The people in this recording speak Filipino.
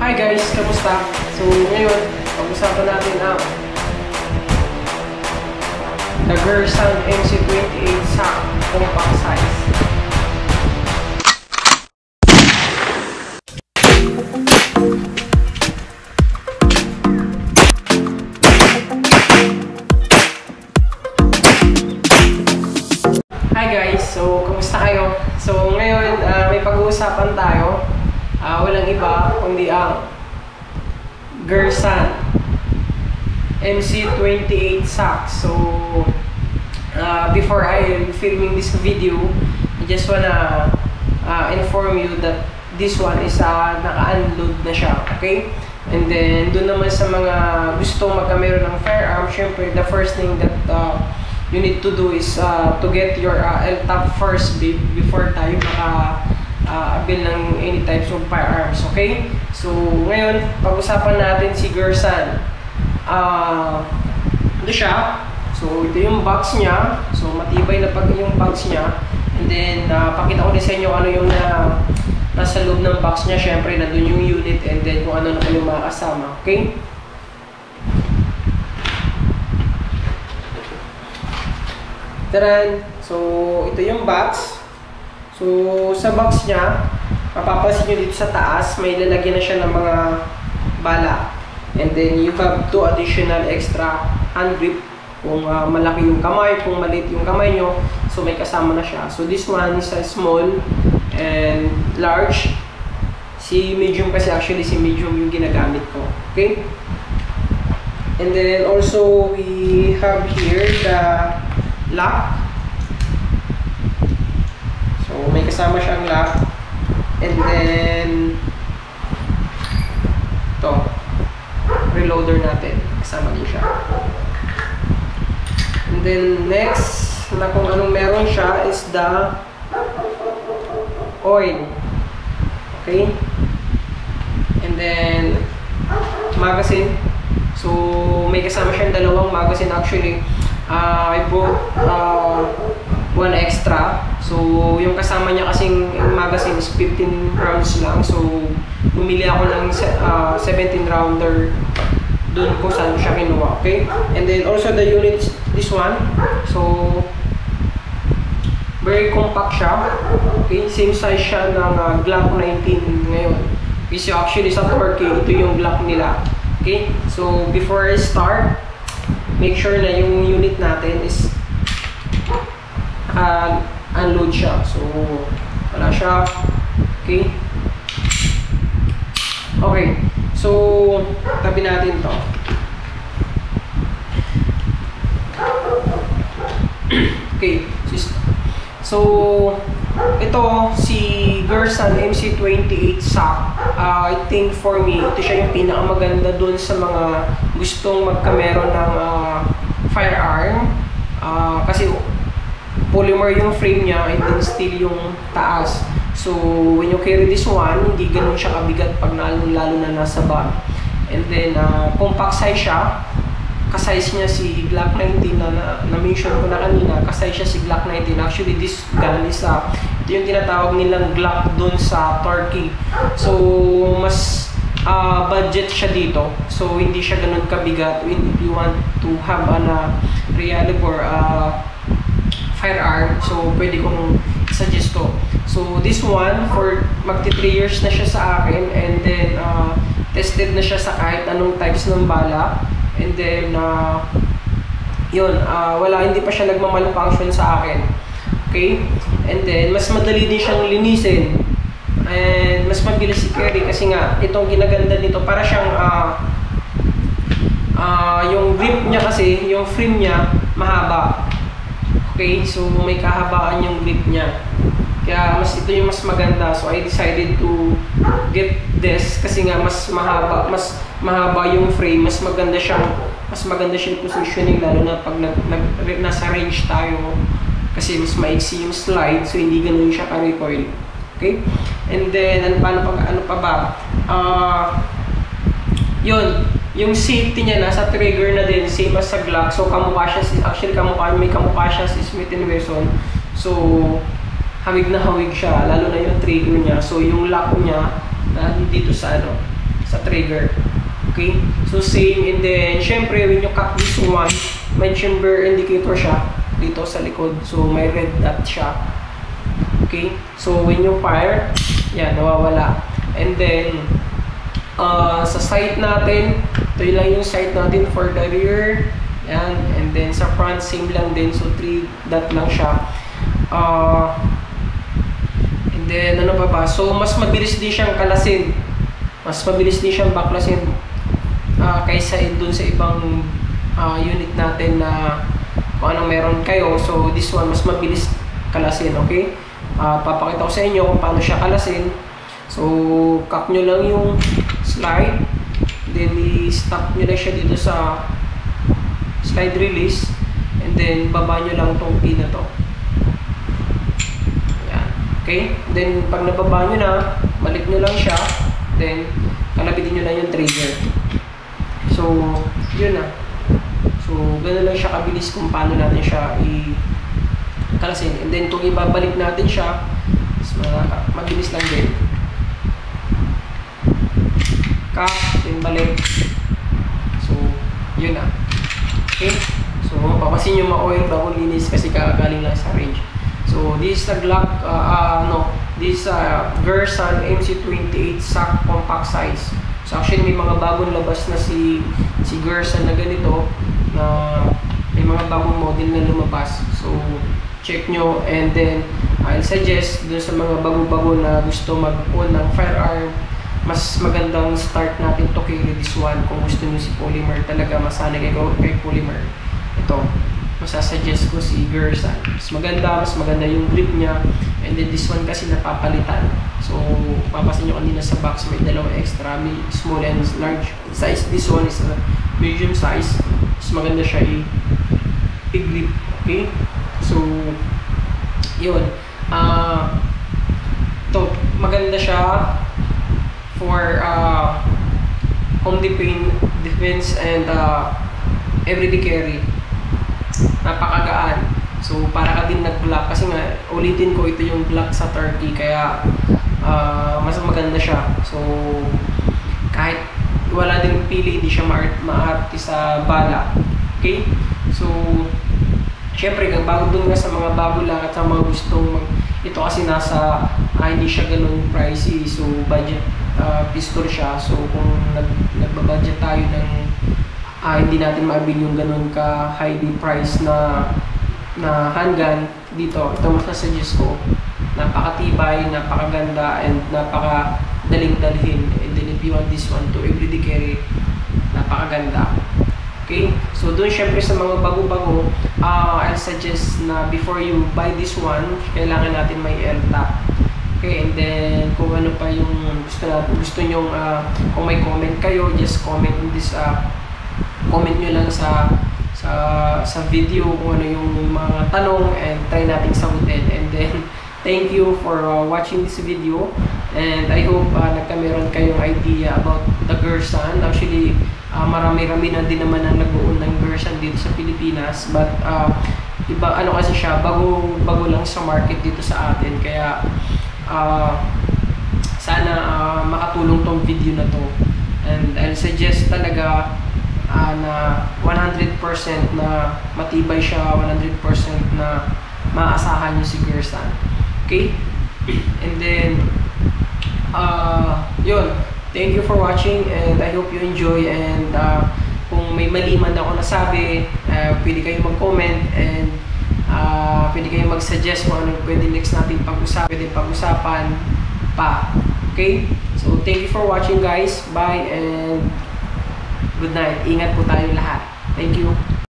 Hi guys, kamusta? So ngayon, pag-usapan natin ang the Gersan MC28 SAC compact size. Hi guys, so kamusta kayo? So ngayon, may pag-uusapan tayo. Walang iba kundi ang Gersan MC28 SAC. So before I filming this video, I just wanna inform you that this one is naka-unload na siya, okay? And then dun naman sa mga gusto magkamero ng firearm, syempre the first thing that you need to do is to get your LTAP first before tayo avail ng any types of firearms, okay? So ngayon, pag-usapan natin si Gersan. Ito siya. So ito yung box niya. So matibay na yung box niya. And then pakita ko din sa inyo ano yung nasa loob ng box niya. Syempre nandun yung unit and then kung ano na yung mga kasama, okay? Taran! So ito yung box. So, sa box niya, mapapansin nyo dito sa taas, may lalagyan na siya ng mga bala. And then, you have 2 additional extra hand grip. Kung malaki yung kamay, kung maliit yung kamay nyo, so may kasama na siya. So, this one is a small and large. Si medium kasi actually, si medium yung ginagamit ko. Okay? And then, also, we have here the lock. So, may kasama siyang lock. And then ito, reloader natin. Kasama din siya. And then next, na kung anong meron siya is the oil. Okay? And then magazine. So, may kasama siyang dalawang magazine actually. I bought one extra. So, yung kasama niya kasing magazine is 15 rounds lang. So, bumili ako ng 17 rounder dun kung saan siya kinuha. Okay? And then also the unit, this one. So, very compact siya. Okay? Same size siya ng Glock 19 ngayon. Kasi actually sa Turkey, ito yung Glock nila. Okay? So, before I start, make sure na yung unit natin is unload siya. So, wala siya. Okay? Okay. So, tabi natin to. Okay. So, ito, si Gersan MC28 SAC. I think for me, ito siya yung pinakamaganda dun sa mga gustong magkamero ng firearm. Kasi polymer yung frame niya and then steel yung taas. So, when you carry this one, hindi ganun siya kabigat pag lalo na nasa bag. And then, compact size siya. Kasize niya si Glock 19 na-mention ko na kanina. Kasize siya si Glock 19. Actually, this gun is ito yung tinatawag nilang Glock dun sa Turkey. So, mas budget siya dito. So, hindi siya ganun kabigat. If you want to have reliable firearm, so pwede kong suggest to. So this one, for magti 3 years na siya sa akin, and then tested na siya sa kahit anong types ng bala, and then yun, hindi pa siya nagmamalfunction sa akin. Okay? And then mas madali din siyang linisin and mas mabilis i-carry kasi nga itong ginaganda nito para siyang yung grip niya kasi, yung frame niya mahaba. Okay, so may kahabaan yung grip niya. Kaya ito yung mas maganda. So I decided to get this kasi nga mas mahaba yung frame, mas maganda siyang positioning lalo na pag nasa range tayo. Kasi mas maiksi yung slide, so hindi ganoon siya ka-recoil. Okay? And then ano pa ba? Yun, yung safety niya nasa trigger na din, same as sa Glock. So kamukha siya, actually may kamukha siya si Smith & Wesson. So hawig na hawig siya, lalo na yung trigger niya. So yung lock niya dito sa sa trigger. Okay? So same, and then syempre when you cut this one, may chamber indicator siya dito sa likod. So may red dot siya. Okay? So when you fire, yan, nawawala. And then sa sight natin, ito lang yung sight natin for the rear. Yan, and then sa front same lang din. So 3 dot lang siya. And then ano pa ba? So mas mabilis din siyang kalasin. Mas mabilis din siyang baklasin kaysa dun sa ibang unit natin na kung anong meron kayo. So this one mas mabilis kalasin, okay? Papakita ko sa inyo kung paano siya kalasin. So cut nyo lang yung slide, then i-stop nyo lang siya dito sa slide release, and then baba nyo lang tong pin na to. Ayan. Okay? Then pag nababa nyo na, balik nyo lang siya, then kalabitin nyo lang yung trigger. So yun na. So gano'n lang siya kabilis kung paano natin siya i-kalasin. And then kung ibabalik natin siya, mabilis lang din. Cut, then balik. So yun na. Okay? So papasin yung ma-oil bago linis kasi kakagaling lang sa range. So this is a Glock, this is a Gersan MC28 SAC compact size. So actually may mga bagong labas na si Gersan na ganito, na may mga bagong model na lumabas. So check nyo, and then I'll suggest dun sa mga bago-bago na gusto mag-own ng firearm, mas magandang start natin to carry this one. Kung gusto nyo si Polymer talaga, masanay kay Polymer, ito masasuggest ko si Gersan. Mas maganda yung grip niya, and then this one kasi napapalitan. So papasin nyo kanina sa box, may dalawang extra, may small and large size. This one is a medium size. Mas maganda siya i-grip. Okay? So yun, to maganda siya for home defense and everyday carry. Napakagaan. So para ka din nag-Glock, kasi nga ulitin ko, ito yung Glock sa Turkey, kaya mas maganda siya. So kahit wala din pili, hindi siya maarte sa bala. Okay? So syempre bago dun nga sa mga bago lang at sa mga gustong ito kasi nasa hindi siya ganun pricey, so budget pistol siya. So kung nagbabudget tayo ng hindi natin mabili yung ganun ka highly price na handgun, dito ito masasuggest ko. Napakatibay, napakaganda, and napakadaling dalhin. And then if you want this one to everyday carry, napakaganda. Okay? So doon syempre sa mga bago-bago, I'll suggest na before you buy this one, kailangan natin may AirTag. Okay, and then kung ano pa yung gusto nyong, kung may comment kayo, just comment in this, comment nyo lang sa video kung ano yung mga tanong, and try nating sagutin. And then thank you for watching this video, and I hope nagkameron kayong idea about the Gersan. Actually marami-rami na din naman ang nag-uun ng Gersan dito sa Pilipinas, but iba ano kasi siya, bago lang sa market dito sa atin, kaya sana makatulong tong video na to. And I'll suggest talaga na 100% na matibay siya, 100% na maasahan nyo si Gersan. Okay? And then yun, thank you for watching, and I hope you enjoy. And kung may mali man ako nasabi, pwede kayong mag-comment, and pwede kayong mag-suggest kung ano pwede next natin pag-usapan pa. Okay? So thank you for watching guys. Bye and good night. Ingat po tayo lahat. Thank you.